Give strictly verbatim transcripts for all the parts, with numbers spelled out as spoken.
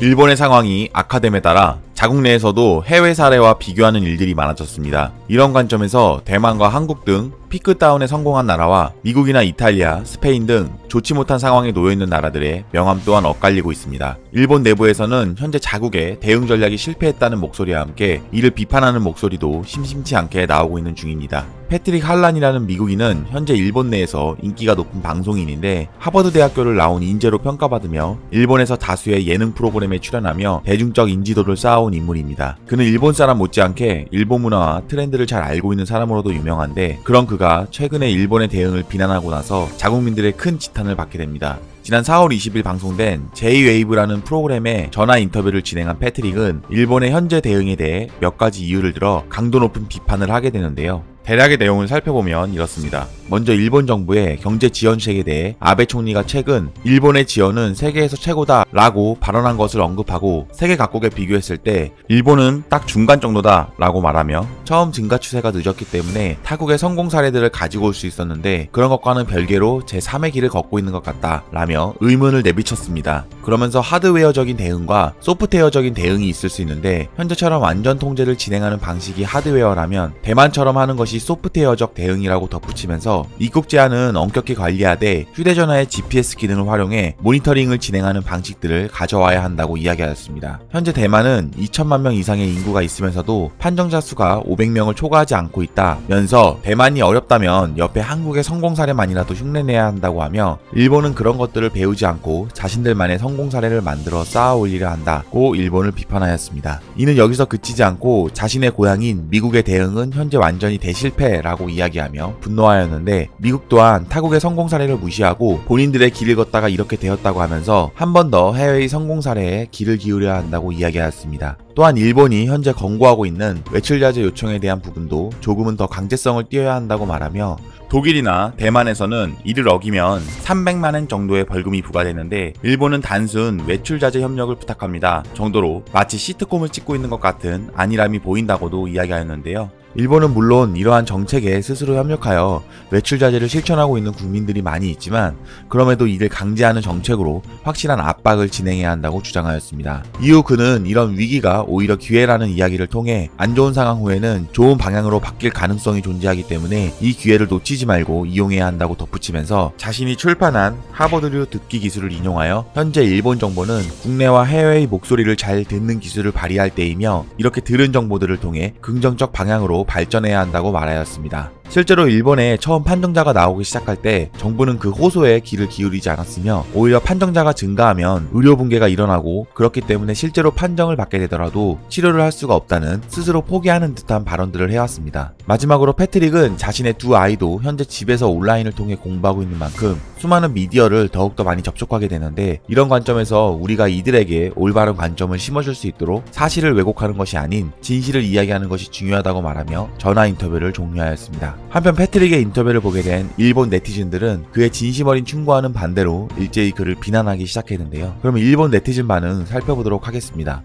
일본의 상황이 악화됨에 따라 자국 내에서도 해외 사례와 비교하는 일들이 많아졌습니다. 이런 관점에서 대만과 한국 등 피크다운에 성공한 나라와 미국이나 이탈리아, 스페인 등 좋지 못한 상황에 놓여있는 나라들의 명암 또한 엇갈리고 있습니다. 일본 내부에서는 현재 자국의 대응 전략이 실패했다는 목소리와 함께 이를 비판하는 목소리도 심심치 않게 나오고 있는 중입니다. 패트릭 할란이라는 미국인은 현재 일본 내에서 인기가 높은 방송인인데 하버드 대학교를 나온 인재로 평가받으며 일본에서 다수의 예능 프로그램에 출연하며 대중적 인지도를 쌓아온 인물입니다. 그는 일본 사람 못지않게 일본 문화와 트렌드를 잘 알고 있는 사람으로도 유명한데, 그런 그가 최근에 일본의 대응을 비난하고 나서 자국민들의 큰 지탄을 받게 됩니다. 지난 사월 이십일 방송된 제이웨이브라는 프로그램에 전화 인터뷰를 진행한 패트릭은 일본의 현재 대응에 대해 몇 가지 이유를 들어 강도 높은 비판을 하게 되는데요. 대략의 내용을 살펴보면 이렇습니다. 먼저 일본 정부의 경제 지원책에 대해 아베 총리가 최근 일본의 지원은 세계에서 최고다 라고 발언한 것을 언급하고, 세계 각국에 비교했을 때 일본은 딱 중간 정도다 라고 말하며 처음 증가 추세가 늦었기 때문에 타국의 성공 사례들을 가지고 올 수 있었는데 그런 것과는 별개로 제삼의 길을 걷고 있는 것 같다 라며 의문을 내비쳤습니다. 그러면서 하드웨어적인 대응과 소프트웨어적인 대응이 있을 수 있는데, 현재처럼 완전 통제를 진행하는 방식이 하드웨어라면 대만처럼 하는 것이 소프트웨어적 대응이라고 덧붙이면서 입국 제한은 엄격히 관리하되 휴대전화의 지피에스 기능을 활용해 모니터링을 진행하는 방식들을 가져와야 한다고 이야기하였습니다. 현재 대만은 이천만 명 이상의 인구가 있으면서도 판정자 수가 오백 명을 초과하지 않고 있다면서 대만이 어렵다면 옆에 한국의 성공 사례만이라도 흉내내야 한다고 하며, 일본은 그런 것들을 배우지 않고 자신들만의 성공 사례를 만들어 쌓아 올리려 한다고 일본을 비판하였습니다. 이는 여기서 그치지 않고 자신의 고향인 미국의 대응은 현재 완전히 대실패라고 이야기하며 분노하였는데, 미국 또한 타국의 성공 사례를 무시하고 본인들의 길을 걷다가 이렇게 되었다고 하면서 한 번 더 해외의 성공 사례에 귀를 기울여야 한다고 이야기하였습니다. 또한 일본이 현재 권고하고 있는 외출 자제 요청에 대한 부분도 조금은 더 강제성을 띄어야 한다고 말하며, 독일이나 대만에서는 이를 어기면 삼백만 엔 정도의 벌금이 부과되는데 일본은 단순 외출 자제 협력을 부탁합니다 정도로 마치 시트콤을 찍고 있는 것 같은 안일함이 보인다고도 이야기하였는데요. 일본은 물론 이러한 정책에 스스로 협력하여 외출 자제를 실천하고 있는 국민들이 많이 있지만, 그럼에도 이를 강제하는 정책으로 확실한 압박을 진행해야 한다고 주장하였습니다. 이후 그는 이런 위기가 오히려 기회라는 이야기를 통해 안 좋은 상황 후에는 좋은 방향으로 바뀔 가능성이 존재하기 때문에 이 기회를 놓치지 말고 이용해야 한다고 덧붙이면서 자신이 출판한 하버드류 듣기 기술을 인용하여 현재 일본 정보는 국내와 해외의 목소리를 잘 듣는 기술을 발휘할 때이며, 이렇게 들은 정보들을 통해 긍정적 방향으로 발전해야 한다고 말하였습니다. 실제로 일본에 처음 판정자가 나오기 시작할 때 정부는 그 호소에 귀를 기울이지 않았으며, 오히려 판정자가 증가하면 의료 붕괴가 일어나고 그렇기 때문에 실제로 판정을 받게 되더라도 치료를 할 수가 없다는 스스로 포기하는 듯한 발언들을 해왔습니다. 마지막으로 패트릭은 자신의 두 아이도 현재 집에서 온라인을 통해 공부하고 있는 만큼 수많은 미디어를 더욱더 많이 접촉하게 되는데, 이런 관점에서 우리가 이들에게 올바른 관점을 심어줄 수 있도록 사실을 왜곡하는 것이 아닌 진실을 이야기하는 것이 중요하다고 말하며 전화 인터뷰를 종료하였습니다. 한편 패트릭의 인터뷰를 보게 된 일본 네티즌들은 그의 진심 어린 충고와는 반대로 일제히 그를 비난하기 시작했는데요. 그럼 일본 네티즌 반응 살펴보도록 하겠습니다.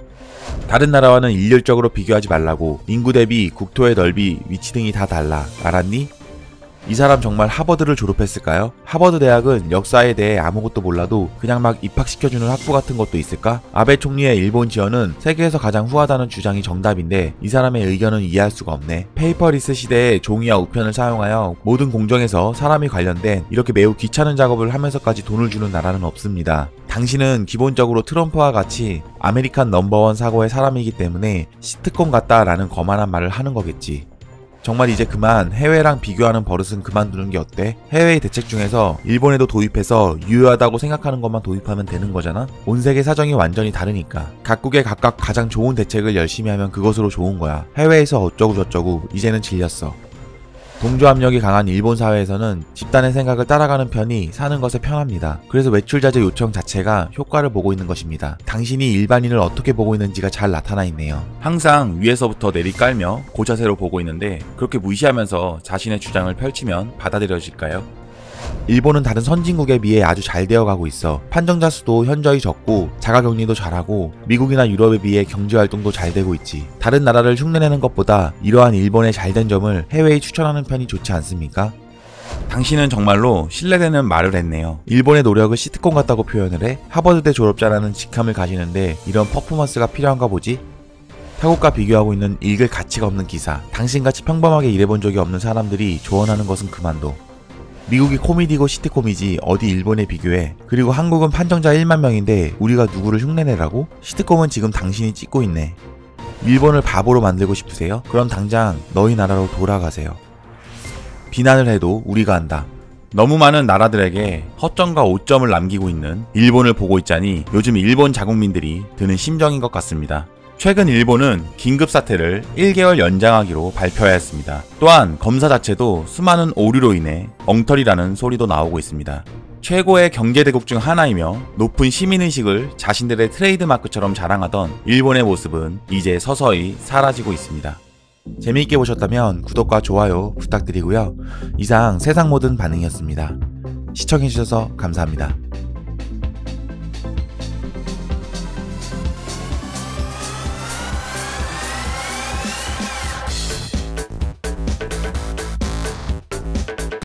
다른 나라와는 일률적으로 비교하지 말라고, 인구 대비 국토의 넓이, 위치 등이 다 달라. 알았니? 이 사람 정말 하버드를 졸업했을까요? 하버드 대학은 역사에 대해 아무것도 몰라도 그냥 막 입학시켜주는 학부 같은 것도 있을까? 아베 총리의 일본 지원은 세계에서 가장 후하다는 주장이 정답인데 이 사람의 의견은 이해할 수가 없네. 페이퍼리스 시대에 종이와 우편을 사용하여 모든 공정에서 사람이 관련된 이렇게 매우 귀찮은 작업을 하면서까지 돈을 주는 나라는 없습니다. 당신은 기본적으로 트럼프와 같이 아메리칸 넘버원 사고의 사람이기 때문에 시트콤 같다라는 거만한 말을 하는 거겠지. 정말 이제 그만 해외랑 비교하는 버릇은 그만두는 게 어때? 해외의 대책 중에서 일본에도 도입해서 유효하다고 생각하는 것만 도입하면 되는 거잖아? 온 세계 사정이 완전히 다르니까. 각국의 각각 가장 좋은 대책을 열심히 하면 그것으로 좋은 거야. 해외에서 어쩌고 저쩌고 이제는 질렸어. 동조압력이 강한 일본 사회에서는 집단의 생각을 따라가는 편이 사는 것에 편합니다. 그래서 외출자제 요청 자체가 효과를 보고 있는 것입니다. 당신이 일반인을 어떻게 보고 있는지가 잘 나타나 있네요. 항상 위에서부터 내리깔며 고자세로 보고 있는데 그렇게 무시하면서 자신의 주장을 펼치면 받아들여질까요? 일본은 다른 선진국에 비해 아주 잘 되어가고 있어. 판정자 수도 현저히 적고 자가격리도 잘하고 미국이나 유럽에 비해 경제활동도 잘 되고 있지. 다른 나라를 흉내내는 것보다 이러한 일본의 잘된 점을 해외에 추천하는 편이 좋지 않습니까? 당신은 정말로 신뢰되는 말을 했네요. 일본의 노력을 시트콤 같다고 표현을 해 하버드대 졸업자라는 직함을 가지는데 이런 퍼포먼스가 필요한가 보지? 타국과 비교하고 있는 읽을 가치가 없는 기사. 당신같이 평범하게 일해본 적이 없는 사람들이 조언하는 것은 그만둬. 미국이 코미디고 시트콤이지 어디 일본에 비교해. 그리고 한국은 판정자 일만 명인데 우리가 누구를 흉내내라고? 시트콤은 지금 당신이 찍고 있네. 일본을 바보로 만들고 싶으세요? 그럼 당장 너희 나라로 돌아가세요. 비난을 해도 우리가 한다. 너무 많은 나라들에게 허점과 오점을 남기고 있는 일본을 보고 있자니 요즘 일본 자국민들이 드는 심정인 것 같습니다. 최근 일본은 긴급사태를 일 개월 연장하기로 발표하였습니다. 또한 검사 자체도 수많은 오류로 인해 엉터리라는 소리도 나오고 있습니다. 최고의 경제대국 중 하나이며 높은 시민의식을 자신들의 트레이드마크처럼 자랑하던 일본의 모습은 이제 서서히 사라지고 있습니다. 재미있게 보셨다면 구독과 좋아요 부탁드리고요. 이상 세상 모든 반응이었습니다. 시청해주셔서 감사합니다.